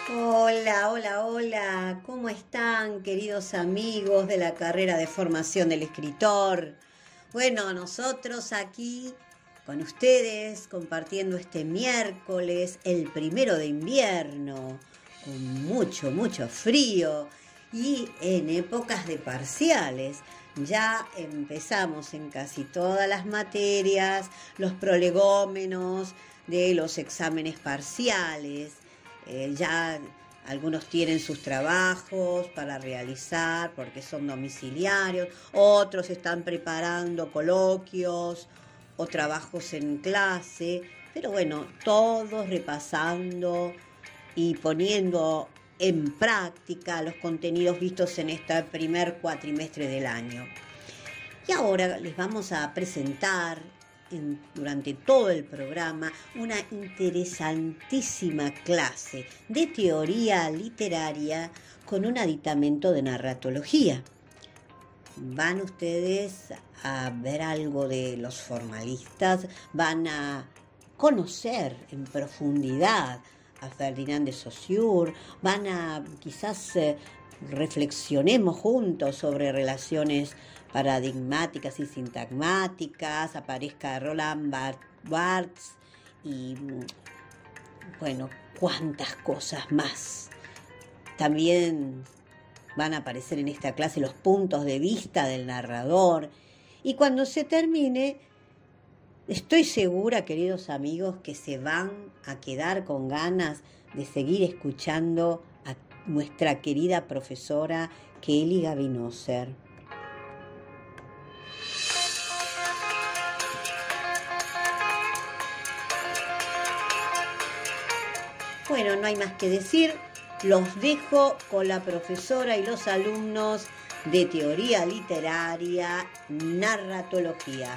Hola, hola, hola. ¿Cómo están, queridos amigos de la carrera de formación del escritor? Bueno, nosotros aquí con ustedes compartiendo este miércoles, el primero de invierno, con mucho, mucho frío y en épocas de parciales. Ya empezamos en casi todas las materias, los prolegómenos de los exámenes parciales. Ya algunos tienen sus trabajos para realizar porque son domiciliarios, otros están preparando coloquios o trabajos en clase, pero bueno, todos repasando y poniendo en práctica los contenidos vistos en este primer cuatrimestre del año. Y ahora les vamos a presentar durante todo el programa una interesantísima clase de teoría literaria con un aditamento de narratología. Van ustedes a ver algo de los formalistas, van a conocer en profundidad a Ferdinand de Saussure, van a quizás reflexionemos juntos sobre relaciones paradigmáticas y sintagmáticas, aparezca Roland Barthes y bueno, cuántas cosas más. También van a aparecer en esta clase los puntos de vista del narrador. Y cuando se termine, estoy segura, queridos amigos, que se van a quedar con ganas de seguir escuchando a nuestra querida profesora Kelly Gavinoser. Bueno, no hay más que decir. Los dejo con la profesora y los alumnos de teoría literaria, narratología.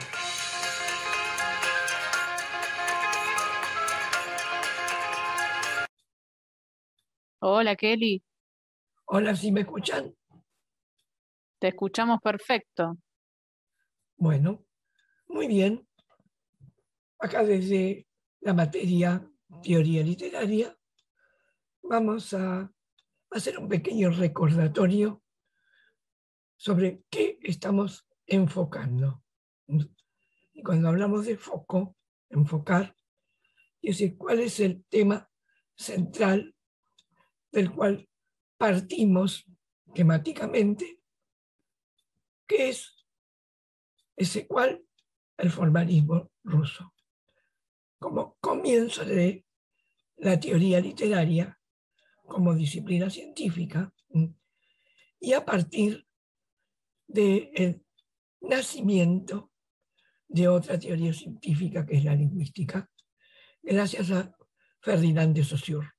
Hola Kelly, Hola, ¿sí me escuchan? te escuchamos perfecto. Bueno, muy bien. Acá desde la materia teoría literaria vamos a hacer un pequeño recordatorio sobre qué estamos enfocando. Y cuando hablamos de foco, enfocar, es decir, cuál es el tema central del cual partimos temáticamente, que es ese cual el formalismo ruso. Como comienzo de la teoría literaria como disciplina científica y a partir del nacimiento de otra teoría científica que es la lingüística, gracias a Ferdinand de Saussure.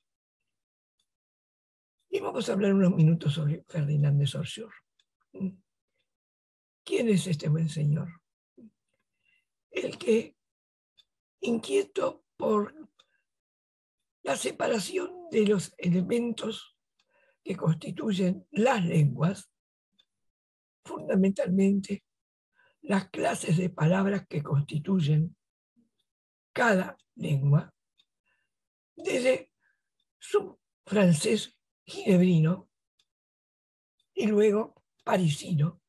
Y vamos a hablar unos minutos sobre Ferdinand de Saussure. ¿Quién es este buen señor? El que, inquieto por la separación de los elementos que constituyen las lenguas, fundamentalmente las clases de palabras que constituyen cada lengua, desde su francés ginebrino y luego parisino,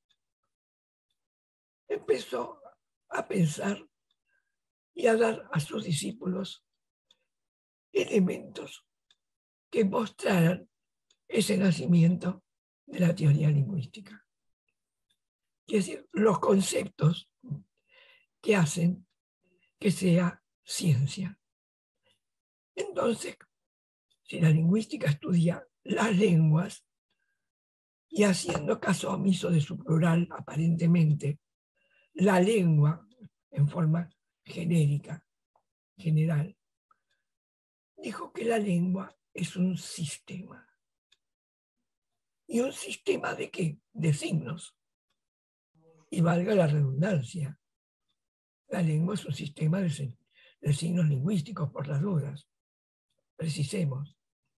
empezó a pensar y a dar a sus discípulos elementos que mostraran ese nacimiento de la teoría lingüística. Es decir, los conceptos que hacen que sea ciencia. Entonces, si la lingüística estudia las lenguas y haciendo caso omiso de su plural, aparentemente, la lengua en forma genérica, general, dijo que la lengua es un sistema. ¿Y un sistema de qué? De signos. Y valga la redundancia, la lengua es un sistema de signos lingüísticos, por las dudas. Precisemos.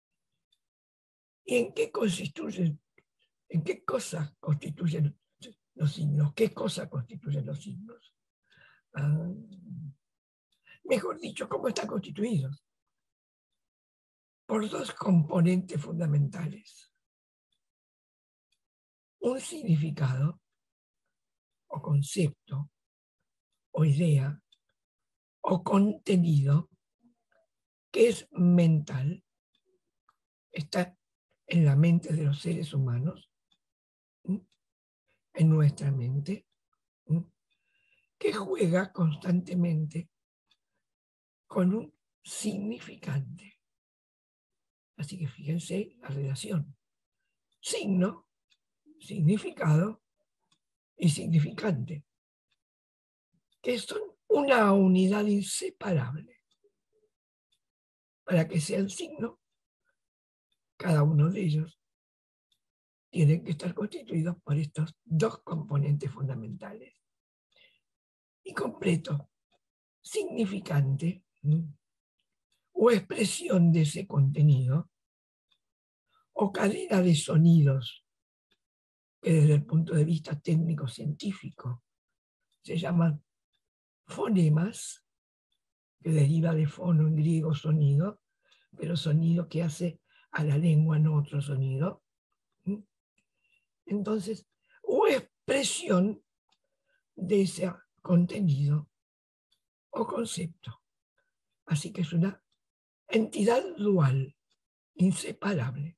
¿Y en qué constituyen, en qué cosas constituyen los signos? ¿Qué cosas constituyen los signos? Ah, mejor dicho, ¿cómo están constituidos? por dos componentes fundamentales. Un significado o concepto o idea o contenido que es mental, está en la mente de los seres humanos, en nuestra mente, que juega constantemente con un significante. Así que fíjense la relación. Signo, significado y significante, que son una unidad inseparable. Para que sean signo, cada uno de ellos tiene que estar constituidos por estos dos componentes fundamentales. Y completo, significante o expresión de ese contenido, o cadena de sonidos que desde el punto de vista técnico-científico se llaman fonemas, que deriva de fono en griego sonido, pero sonido que hace a la lengua no otro sonido. Entonces, o expresión de ese contenido o concepto. Así que es una entidad dual, inseparable.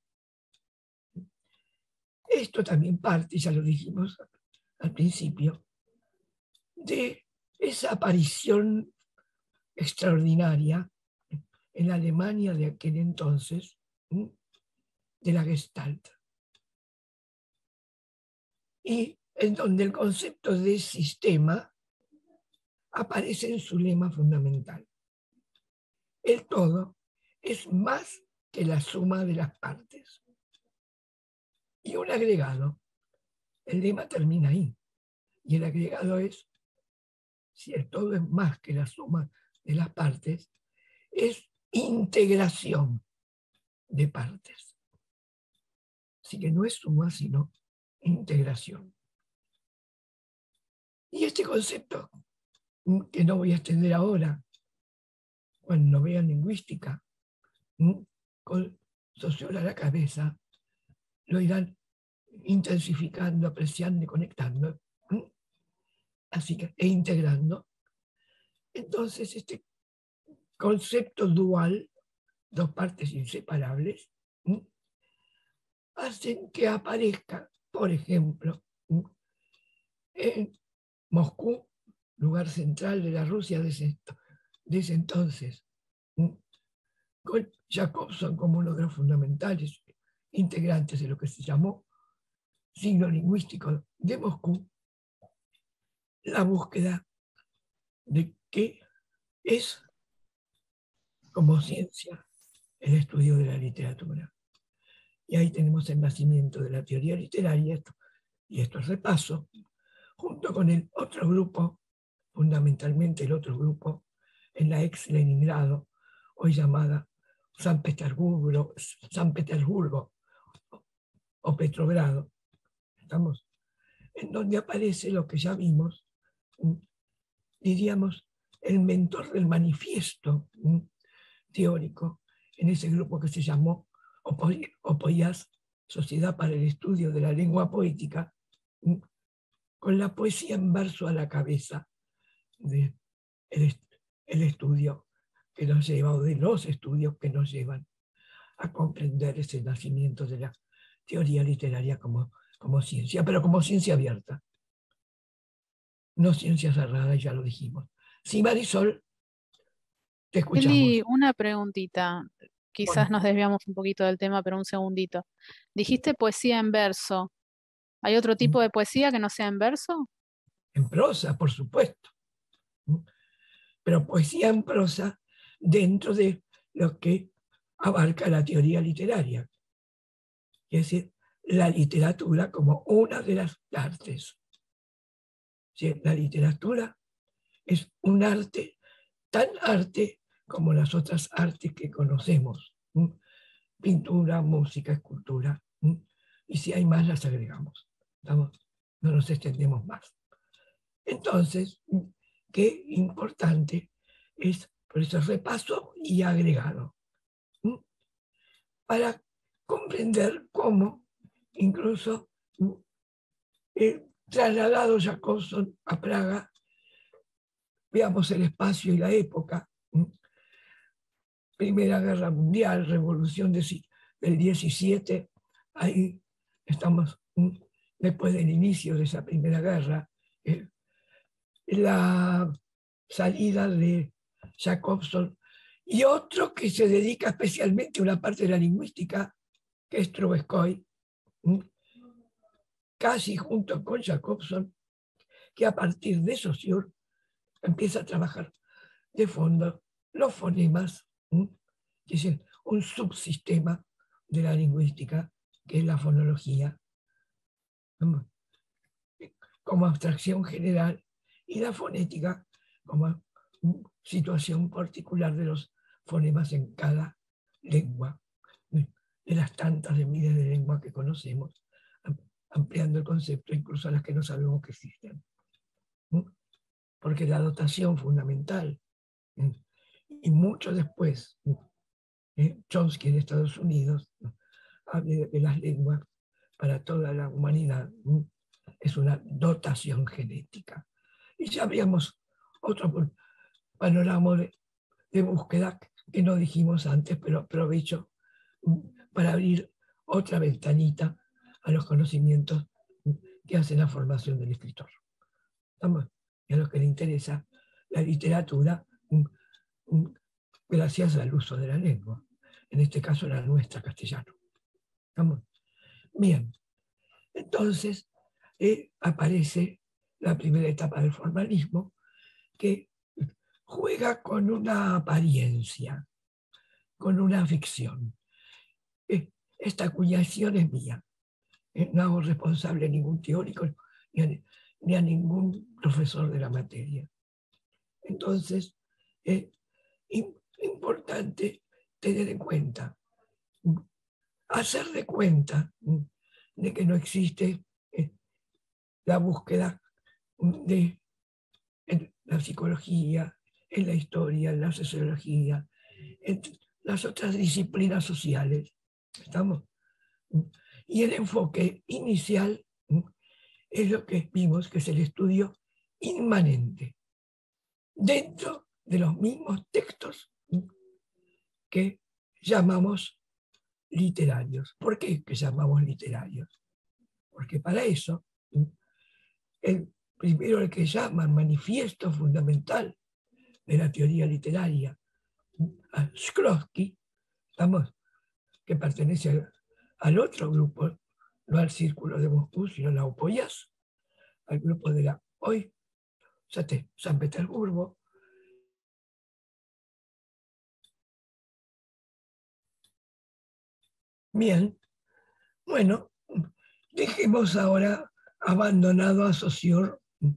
Esto también parte, ya lo dijimos al principio, de esa aparición extraordinaria en la Alemania de aquel entonces, de la Gestalt. Y en donde el concepto de sistema aparece en su lema fundamental. El todo es más que la suma de las partes. Y un agregado, el lema termina ahí, y el agregado es, si el todo es más que la suma de las partes, es integración de partes. Así que no es suma, sino integración. Y este concepto, que no voy a extender ahora, cuando vean lingüística, con Sociola a la cabeza, lo irán intensificando, apreciando y conectando, así que, e integrando. Entonces, este concepto dual, dos partes inseparables, hacen que aparezca, por ejemplo, en Moscú, lugar central de la Rusia de ese entonces, con Jacobson como uno de los fundamentales integrantes de lo que se llamó signo lingüístico de Moscú, la búsqueda de qué es como ciencia el estudio de la literatura. Y ahí tenemos el nacimiento de la teoría literaria, y esto es repaso, junto con el otro grupo, fundamentalmente el otro grupo, en la ex Leningrado, hoy llamada San Petersburgo o Petrogrado, ¿estamos? En donde aparece lo que ya vimos, diríamos, el mentor del manifiesto teórico, en ese grupo que se llamó Opoyas, Sociedad para el Estudio de la Lengua Poética, con la poesía en verso a la cabeza del el estudio que nos lleva, o de los estudios que nos llevan a comprender ese nacimiento de la teoría literaria como ciencia, pero como ciencia abierta, no ciencia cerrada, ya lo dijimos. Sí, Marisol, te escuchamos. Eli, una preguntita. Quizás Bueno, nos desviamos un poquito del tema, pero un segundito. Dijiste poesía en verso. ¿Hay otro tipo de poesía que no sea en verso? en prosa, por supuesto, pero poesía en prosa dentro de lo que abarca la teoría literaria, es decir, la literatura como una de las artes. ¿Sí? La literatura es un arte, tan arte como las otras artes que conocemos, pintura, música, escultura, y si hay más las agregamos. No nos extendemos más. Entonces, qué importante es por eso repaso y agregado. para comprender cómo incluso trasladado Jacobson a Praga, veamos el espacio y la época, Primera Guerra Mundial, Revolución del 17, ahí estamos después del inicio de esa Primera Guerra, la salida de Jacobson, y otro que se dedica especialmente a una parte de la lingüística, que es Trubetskoy, casi junto con Jacobson, que a partir de Saussure empieza a trabajar de fondo los fonemas, que es un subsistema de la lingüística, que es la fonología, como abstracción general, y la fonética como situación particular de los fonemas en cada lengua, de las tantas de miles de lenguas que conocemos, ampliando el concepto incluso a las que no sabemos que existen. Porque la dotación fundamental, y mucho después, Chomsky en Estados Unidos habla de las lenguas para toda la humanidad, es una dotación genética. Y ya habríamos otro panorama de búsqueda que no dijimos antes, pero aprovecho para abrir otra ventanita a los conocimientos que hacen la formación del escritor. ¿Estamos? Y a los que le interesa la literatura, gracias al uso de la lengua, en este caso la nuestra, castellano. ¿Estamos? Bien, entonces aparece la primera etapa del formalismo, que juega con una apariencia, con una ficción. Esta acuñación es mía. No hago responsable a ningún teórico ni a ningún profesor de la materia. Entonces, es importante tener en cuenta, hacer de cuenta de que no existe la búsqueda de en la psicología, en la historia, en la sociología, en las otras disciplinas sociales. ¿Estamos? Y el enfoque inicial es lo que vimos, que es el estudio inmanente, dentro de los mismos textos que llamamos literarios. ¿Por qué que llamamos literarios? Porque para eso, el primero el que llama manifiesto fundamental de la teoría literaria, a Shklovsky, que pertenece al otro grupo, no al Círculo de Moscú, sino a la Opoyas, al grupo de la hoy San Petersburgo. Bien, bueno, dejemos ahora abandonado a Saussure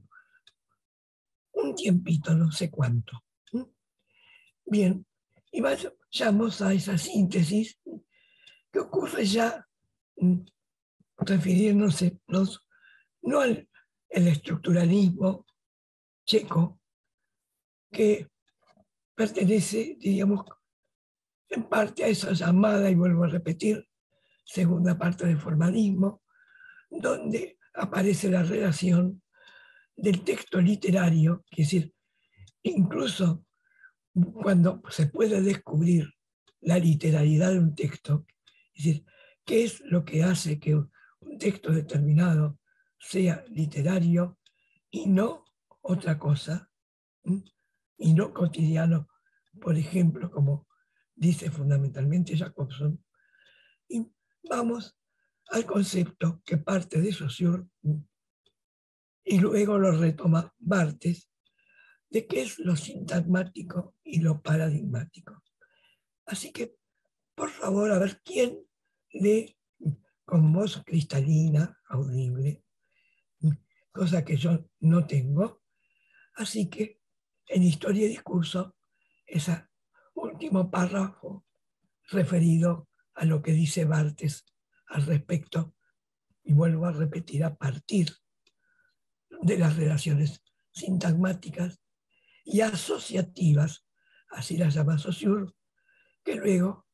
un tiempito, no sé cuánto. Bien, y vayamos a esa síntesis que ocurre ya refiriéndonos no al estructuralismo checo, que pertenece, diríamos, en parte a esa llamada, y vuelvo a repetir, segunda parte del formalismo, donde aparece la relación del texto literario, es decir, incluso cuando se puede descubrir la literariedad de un texto, es decir, qué es lo que hace que un texto determinado sea literario y no otra cosa, y no cotidiano, por ejemplo, como dice fundamentalmente Jacobson. Y vamos al concepto que parte de Saussure y luego lo retoma Barthes, de qué es lo sintagmático y lo paradigmático. Así que, por favor, a ver quién lee con voz cristalina, audible, cosa que yo no tengo. Así que en Historia y Discurso, ese último párrafo referido a lo que dice Barthes al respecto, y vuelvo a repetir, a partir de las relaciones sintagmáticas y asociativas, así las llama Saussure, que luego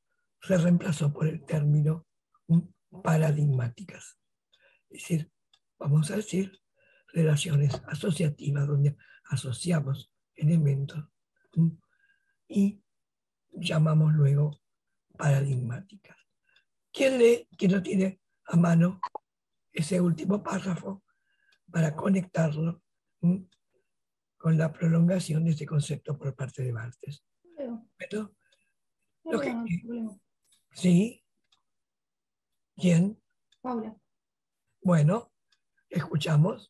se reemplazó por el término paradigmáticas. Es decir, vamos a decir, relaciones asociativas donde asociamos elementos y llamamos luego paradigmáticas. ¿Quién lee, quién no tiene a mano ese último párrafo para conectarlo con la prolongación de este concepto por parte de Barthes? Pero, lo que, ¿sí? ¿Quién? Paula. Bueno, escuchamos.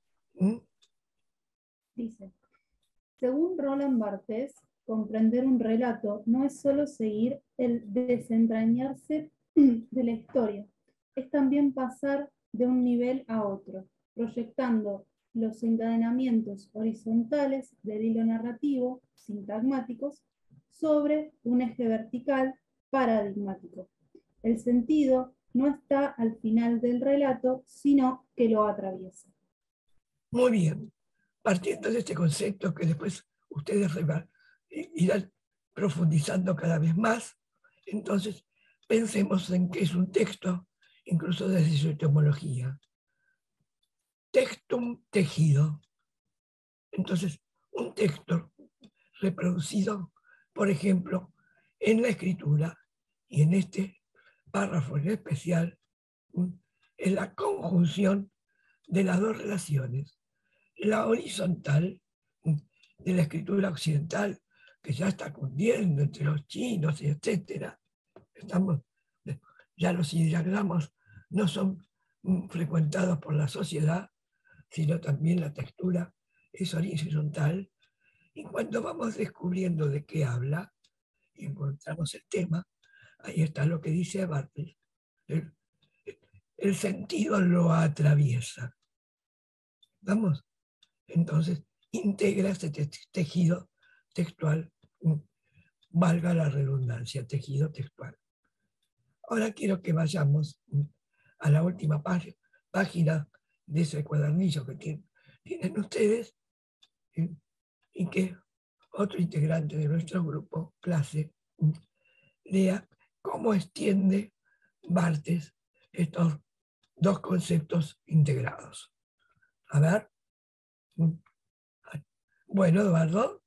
Dice, según Roland Barthes, comprender un relato no es solo seguir el desentrañarse de la historia, es también pasar de un nivel a otro, proyectando los encadenamientos horizontales del hilo narrativo, sintagmáticos, sobre un eje vertical paradigmático. El sentido no está al final del relato, sino que lo atraviesa. Muy bien. Partiendo de este concepto que después ustedes irán profundizando cada vez más, entonces pensemos en qué es un texto, incluso desde su etimología. Textum, tejido. Entonces, un texto reproducido, por ejemplo, en la escritura y en este párrafo en especial, es la conjunción de las dos relaciones. La horizontal de la escritura occidental, que ya está cundiendo entre los chinos, etc. Ya los diagramas no son frecuentados por la sociedad, sino también la textura es horizontal. Y cuando vamos descubriendo de qué habla y encontramos el tema, ahí está lo que dice Barthes. El sentido lo atraviesa. ¿Vamos? Entonces, integra este tejido textual, valga la redundancia, tejido textual. Ahora quiero que vayamos a la última página de ese cuadernillo que tienen ustedes y que otro integrante de nuestro grupo, clase, lea cómo extiende Barthes estos dos conceptos integrados. A ver. Bueno, Eduardo.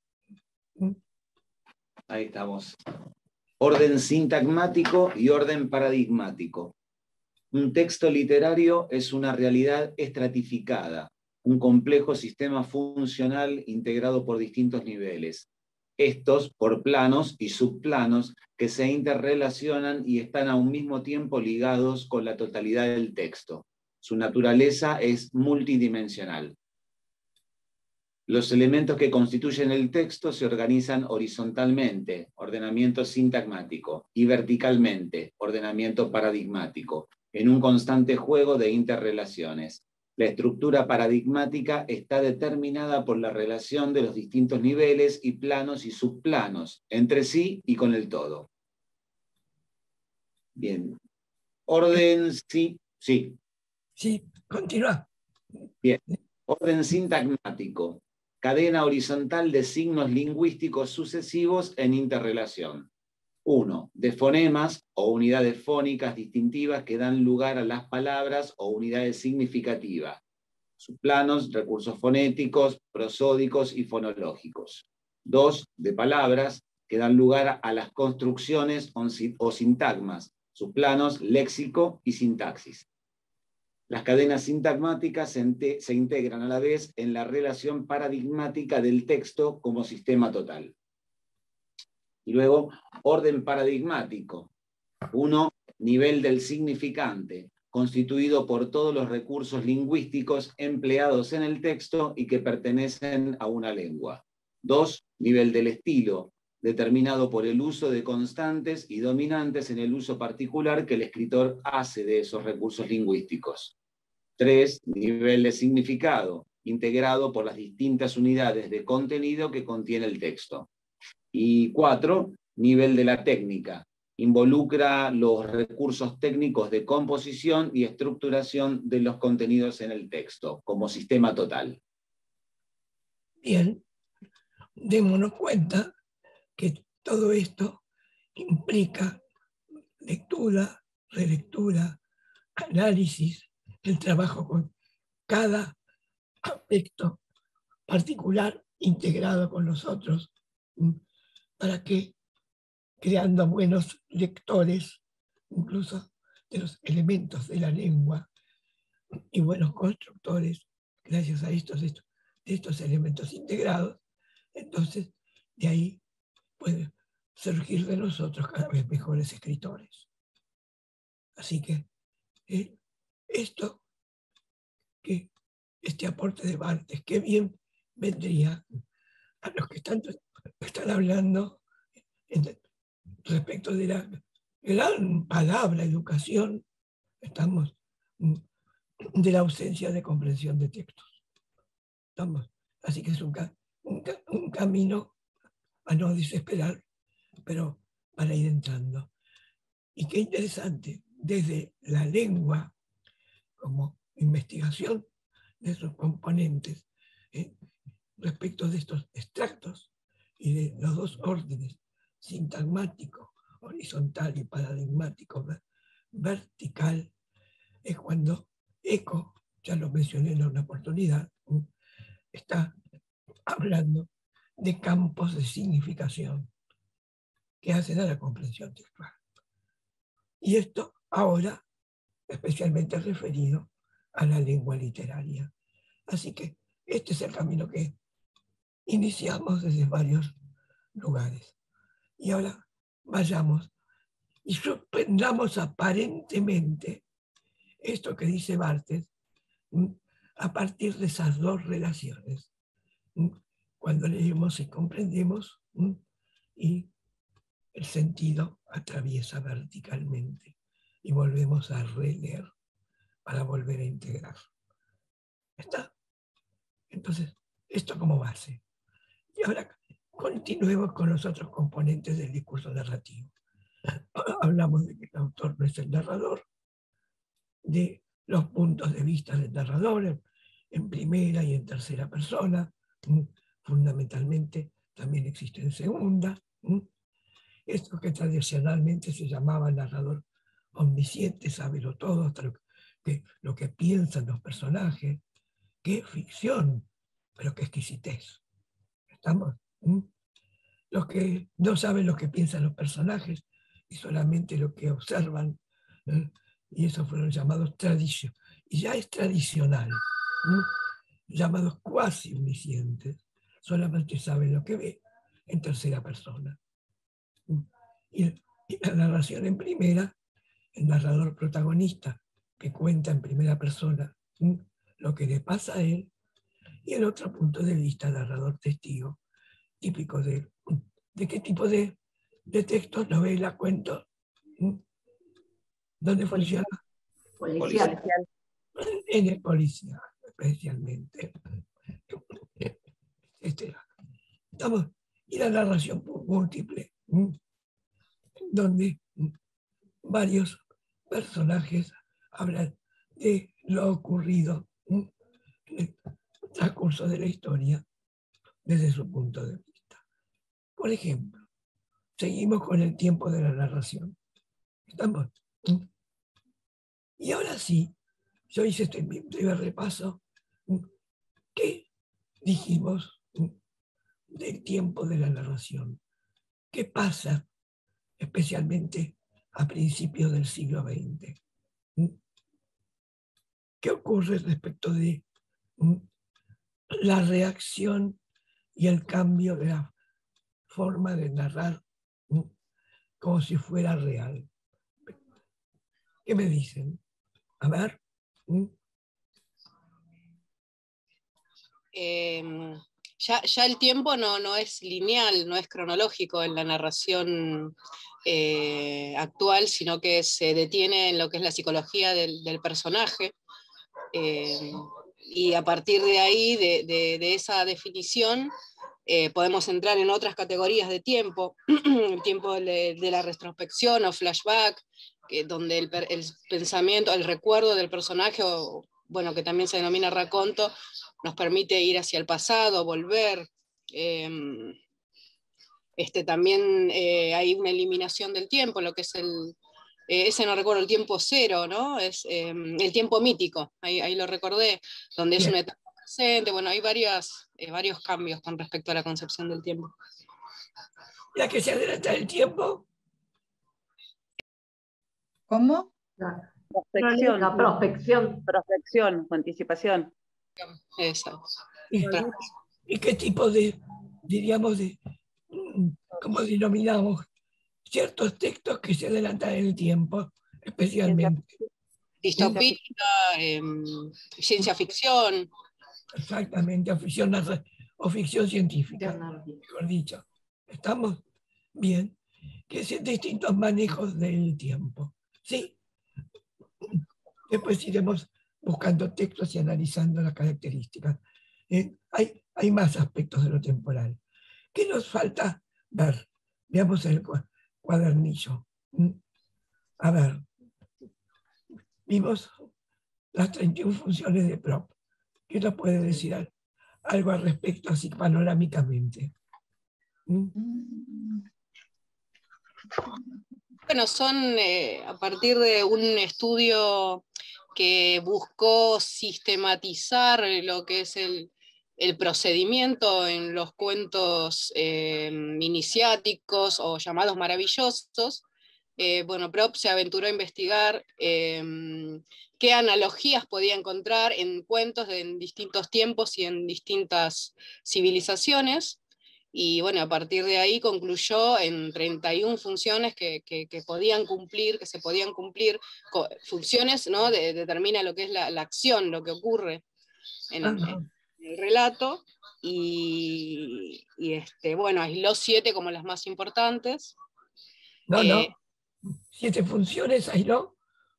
Ahí estamos. Orden sintagmático y orden paradigmático. Un texto literario es una realidad estratificada, un complejo sistema funcional integrado por distintos niveles. Estos por planos y subplanos que se interrelacionan y están a un mismo tiempo ligados con la totalidad del texto. Su naturaleza es multidimensional. Los elementos que constituyen el texto se organizan horizontalmente, ordenamiento sintagmático, y verticalmente, ordenamiento paradigmático, en un constante juego de interrelaciones. La estructura paradigmática está determinada por la relación de los distintos niveles y planos y subplanos, entre sí y con el todo. Bien. Orden, sí. Sí, continúa. Bien. Orden sintagmático. Cadena horizontal de signos lingüísticos sucesivos en interrelación. 1. De fonemas o unidades fónicas distintivas que dan lugar a las palabras o unidades significativas. Subplanos, recursos fonéticos, prosódicos y fonológicos. 2. De palabras que dan lugar a las construcciones o sintagmas. Subplanos, léxico y sintaxis. Las cadenas sintagmáticas se integran a la vez en la relación paradigmática del texto como sistema total. Y luego, orden paradigmático. 1. Nivel del significante, constituido por todos los recursos lingüísticos empleados en el texto y que pertenecen a una lengua. 2. Nivel del estilo, determinado por el uso de constantes y dominantes en el uso particular que el escritor hace de esos recursos lingüísticos. 3. Nivel de significado, integrado por las distintas unidades de contenido que contiene el texto. Y 4. Nivel de la técnica, involucra los recursos técnicos de composición y estructuración de los contenidos en el texto, como sistema total. Bien, démonos cuenta que todo esto implica lectura, relectura, análisis, el trabajo con cada aspecto particular integrado con los otros, para que, creando buenos lectores, incluso de los elementos de la lengua, y buenos constructores, gracias a estos elementos integrados, entonces de ahí puede surgir de nosotros cada vez mejores escritores. Así que este aporte de Barthes, qué bien vendría a los que están hablando respecto de la gran palabra educación, estamos de la ausencia de comprensión de textos. Así que es un camino a no desesperar, pero para ir entrando. Y qué interesante, desde la lengua como investigación de sus componentes respecto de estos extractos y de los dos órdenes, sintagmático, horizontal y paradigmático, vertical, es cuando Eco, ya lo mencioné en una oportunidad, está hablando de campos de significación que hacen a la comprensión textual. Y esto ahora especialmente referido a la lengua literaria. Así que este es el camino que iniciamos desde varios lugares. Y ahora vayamos y suspendamos aparentemente esto que dice Barthes a partir de esas dos relaciones. Cuando leemos y comprendemos y el sentido atraviesa verticalmente y volvemos a releer para volver a integrar. ¿Está? Entonces, esto como base. Y ahora continuemos con los otros componentes del discurso narrativo. Hablamos de que el autor no es el narrador, de los puntos de vista del narrador en primera y en tercera persona, fundamentalmente también existe en segunda. Esto que tradicionalmente se llamaba narrador omnisciente, sábelo todo, hasta lo que piensan los personajes. ¡Qué ficción! Pero qué exquisitez. ¿Estamos? Los que no saben lo que piensan los personajes y solamente lo que observan, y esos fueron llamados tradición. Y ya es tradicional, llamados cuasi omniscientes, solamente saben lo que ve en tercera persona. Y la narración en primera, el narrador protagonista que cuenta en primera persona lo que le pasa a él, y el otro punto de vista, narrador testigo, típico de qué tipo de textos, novela, cuento, ¿dónde funciona? Policial. En el policial, especialmente. Y la narración múltiple, donde varios personajes hablan de lo ocurrido en el transcurso de la historia desde su punto de vista. Por ejemplo, seguimos con el tiempo de la narración. ¿Estamos? Y ahora sí, yo hice este primer repaso. ¿Qué dijimos del tiempo de la narración? ¿Qué pasa especialmente a principios del siglo XX? ¿Qué ocurre respecto de la reacción y el cambio de la forma de narrar como si fuera real? ¿Qué me dicen? A ver. Ya el tiempo no es lineal, no es cronológico en la narración actual, sino que se detiene en lo que es la psicología del personaje. Y a partir de ahí, de esa definición, podemos entrar en otras categorías de tiempo, el tiempo de la retrospección o flashback, donde el pensamiento, el recuerdo del personaje, o bueno, que también se denomina raconto, nos permite ir hacia el pasado, volver. También hay una eliminación del tiempo, lo que es ese no recuerdo, el tiempo cero, ¿no? Es el tiempo mítico, ahí lo recordé, donde es una etapa presente. Bueno, hay varios cambios con respecto a la concepción del tiempo. La que se adelanta el tiempo. ¿Cómo? La Prospección. prospección. Prospección o anticipación. Exacto. ¿Y qué tipo diríamos, cómo denominamos ciertos textos que se adelantan en el tiempo, especialmente? Distopía, ciencia ficción. Exactamente, o ficción científica, mejor dicho. ¿Estamos bien? Que es distintos manejos del tiempo. Sí. Después iremos buscando textos y analizando las características. Hay más aspectos de lo temporal. ¿Qué nos falta ver? Veamos el cuadernillo. A ver, vimos las 31 funciones de Prop. ¿Qué nos puede decir algo al respecto, así panorámicamente? Bueno, son a partir de un estudio que buscó sistematizar lo que es el procedimiento en los cuentos iniciáticos o llamados maravillosos. Bueno, Prop se aventuró a investigar qué analogías podía encontrar en cuentos en distintos tiempos y en distintas civilizaciones. Y bueno, a partir de ahí concluyó en 31 funciones que podían cumplir, que se podían cumplir, funciones, ¿no? Determina lo que es la acción, lo que ocurre en el relato, y bueno, aisló 7 como las más importantes. No, 7 funciones aisló.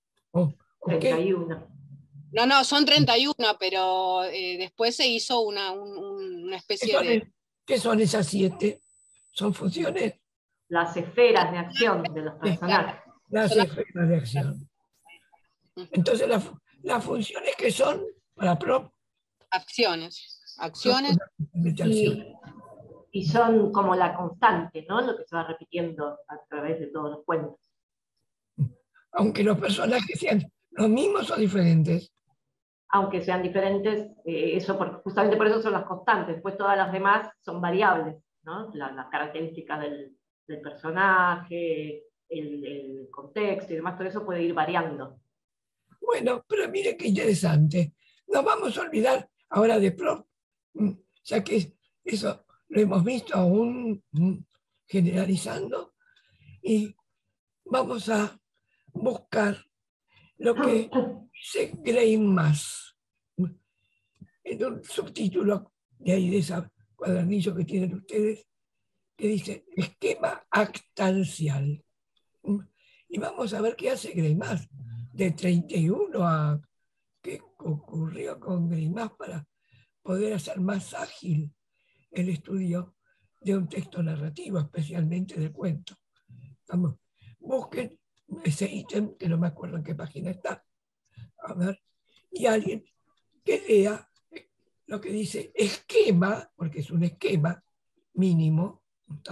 31. No, son 31, pero después se hizo una especie de... ¿Qué son esas 7? ¿Son funciones? Las esferas de acción de los personajes. Las esferas de acción. Entonces, las funciones que son para Prop. Acciones. Y son como la constante, ¿no? Lo que se va repitiendo a través de todos los cuentos. Aunque los personajes sean los mismos o diferentes. Aunque sean diferentes, justamente por eso son las constantes. Después todas las demás son variables, ¿no? Las características del personaje, el contexto y demás, todo eso puede ir variando. Bueno, pero mire qué interesante. Nos vamos a olvidar ahora de Prop, ya que eso lo hemos visto aún generalizando, y vamos a buscar lo que dice Greimas en un subtítulo de ahí, de ese cuadernillo que tienen ustedes, que dice esquema actancial. Y vamos a ver qué hace Greimas de 31 a qué ocurrió con Greimas para poder hacer más ágil el estudio de un texto narrativo, especialmente de cuento. Busquen ese ítem, que no me acuerdo en qué página está. A ver, y alguien que lea lo que dice esquema, porque es un esquema mínimo,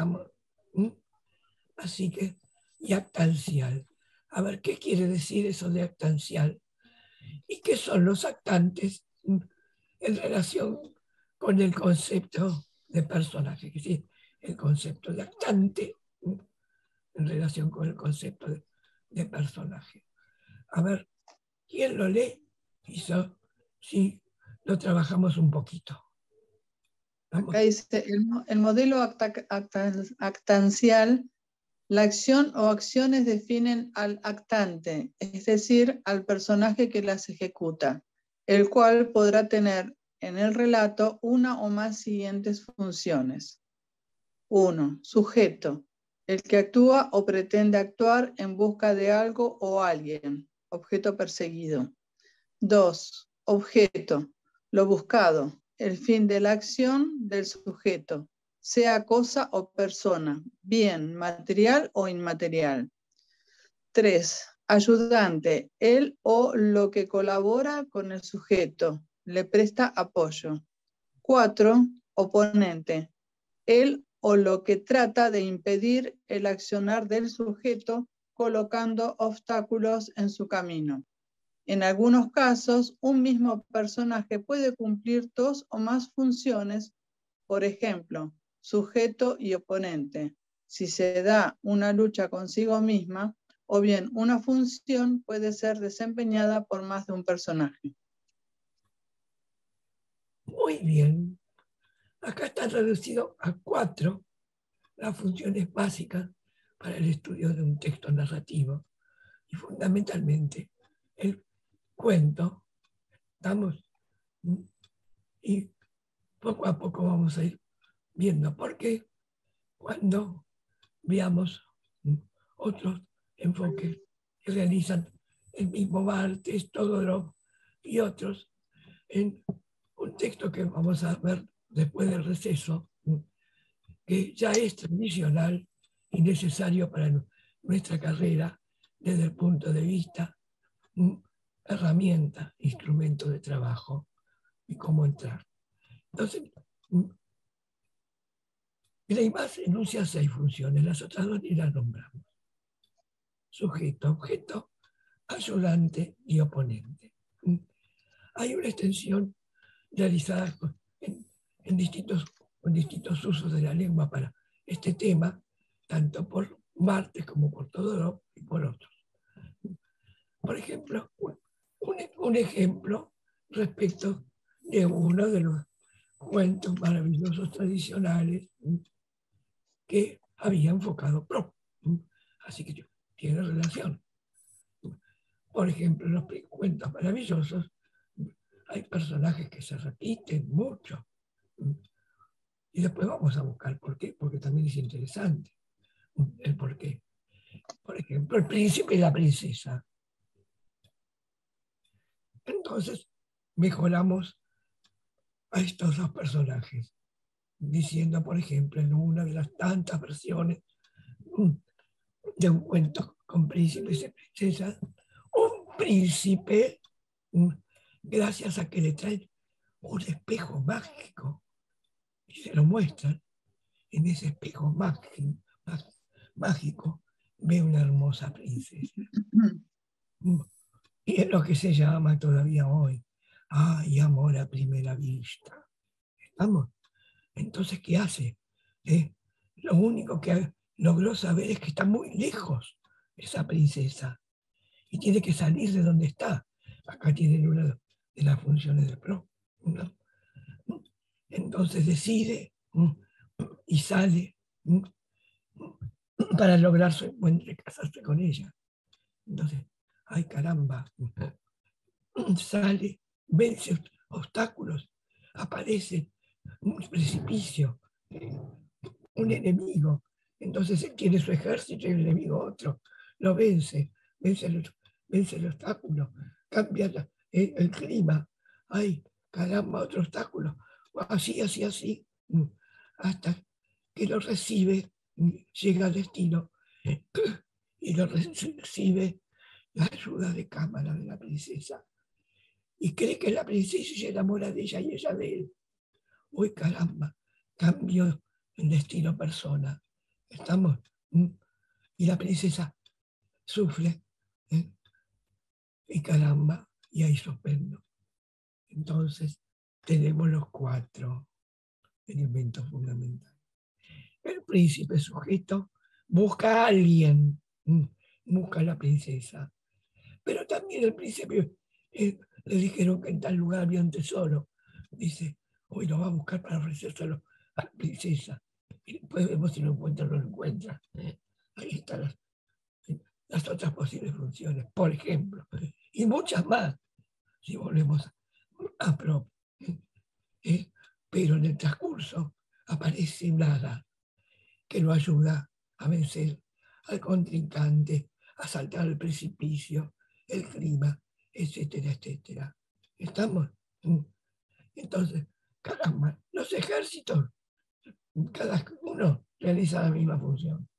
así que, y actancial. A ver, ¿qué quiere decir eso de actancial? ¿Y qué son los actantes en relación con el concepto de personaje? Es decir, el concepto de actante en relación con el concepto de personaje. A ver, ¿quién lo lee? Sí, lo trabajamos un poquito. Vamos. Acá dice, el modelo actancial, la acción o acciones definen al actante, es decir, al personaje que las ejecuta, el cual podrá tener en el relato una o más siguientes funciones. 1. Sujeto, el que actúa o pretende actuar en busca de algo o alguien, objeto perseguido. 2. Objeto, lo buscado, el fin de la acción del sujeto, sea cosa o persona, bien material o inmaterial. 3. Ayudante, él o lo que colabora con el sujeto, le presta apoyo. 4. Oponente, él o lo que trata de impedir el accionar del sujeto colocando obstáculos en su camino. En algunos casos, un mismo personaje puede cumplir 2 o más funciones, por ejemplo, sujeto y oponente, si se da una lucha consigo misma, o bien una función puede ser desempeñada por más de un personaje. Muy bien. Acá está reducido a 4 las funciones básicas para el estudio de un texto narrativo. Y fundamentalmente el cuento, ¿estamos? Y poco a poco vamos a ir viendo por qué cuando veamos otros enfoques que realizan el mismo Barthes, Todorov y otros en un texto que vamos a ver después del receso, que ya es tradicional y necesario para nuestra carrera desde el punto de vista herramienta, instrumento de trabajo y cómo entrar. Entonces, Greimas enuncia 6 funciones, las otras 2 ni las nombramos. Sujeto, objeto, ayudante y oponente. Hay una extensión realizada con distintos usos de la lengua para este tema, tanto por Barthes como por Todorov y por otros. Por ejemplo, un ejemplo respecto de uno de los cuentos maravillosos tradicionales que había enfocado Proust. Así que tiene relación. Por ejemplo, en los cuentos maravillosos hay personajes que se repiten mucho. Y después vamos a buscar por qué, porque también es interesante el por qué. Por ejemplo, el príncipe y la princesa. Entonces, mejoramos a estos 2 personajes, diciendo, por ejemplo, en una de las tantas versiones de un cuento con príncipes y princesas, un príncipe, gracias a que le traen un espejo mágico, y se lo muestran, en ese espejo mágico ve una hermosa princesa. Y es lo que se llama todavía hoy, ay, amor a primera vista. ¿Estamos? Entonces, ¿qué hace? Lo único que logró saber es que está muy lejos esa princesa y tiene que salir de donde está. Acá tienen una de las funciones de Proust, ¿no? Entonces decide y sale para lograr su encuentro y casarse con ella. Entonces, ay caramba, sale, vence obstáculos, aparece un precipicio, un enemigo. Entonces él tiene su ejército y el enemigo otro. Lo vence el obstáculo, cambia el clima. Ay, caramba, otro obstáculo. Así, hasta que lo recibe, llega al destino y lo recibe la ayuda de cámara de la princesa. Y cree que es la princesa y se enamora de ella y ella de él. Uy, caramba, cambió el destino persona. ¿Estamos? Y la princesa sufre. Y caramba, y ahí suspendo. Entonces, tenemos los 4 elementos fundamentales. El príncipe sujeto busca a alguien, busca a la princesa. Pero también el príncipe le dijeron que en tal lugar había un tesoro. Dice, hoy lo va a buscar para ofrecérselo a la princesa. Y después vemos si lo encuentra o no lo encuentra. Ahí están las otras posibles funciones, por ejemplo. Y muchas más, si volvemos a Proust. Pero en el transcurso aparece un hada que lo ayuda a vencer al contrincante, a saltar el precipicio, el clima, etcétera, etcétera. ¿Estamos? Entonces, caramba, los ejércitos, cada uno realiza la misma función.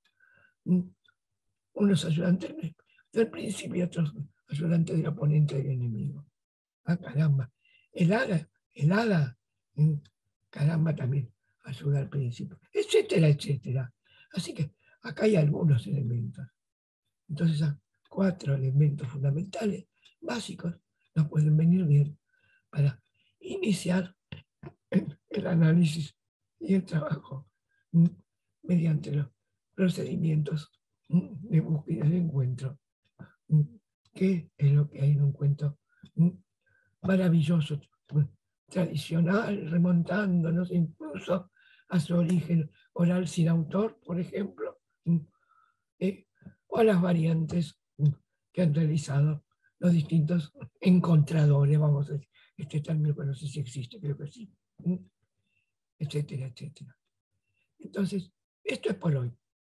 Unos ayudantes del príncipe y otros ayudantes del oponente del enemigo. Ah, caramba. El hada, caramba, también ayuda al príncipe, etcétera, etcétera. Así que acá hay algunos elementos. Entonces, esos 4 elementos fundamentales, básicos, nos pueden venir bien para iniciar el análisis y el trabajo mediante los procedimientos de búsqueda y de encuentro. ¿Qué es lo que hay en un cuento maravilloso, tradicional, remontándonos incluso a su origen oral sin autor, por ejemplo, o a las variantes que han realizado los distintos encontradores, vamos a decir, este término que no sé si existe, creo que sí, etcétera, etcétera. Entonces, esto es por hoy.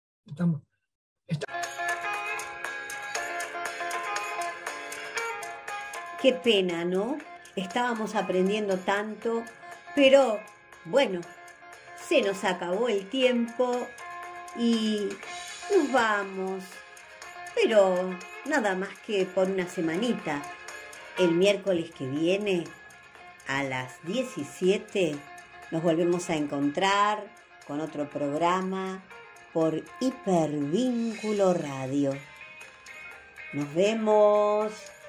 Qué pena, ¿no? Estábamos aprendiendo tanto, pero bueno, se nos acabó el tiempo y nos vamos. Pero nada más que por una semanita. El miércoles que viene, a las 17, nos volvemos a encontrar con otro programa por Hipervínculo Radio. Nos vemos.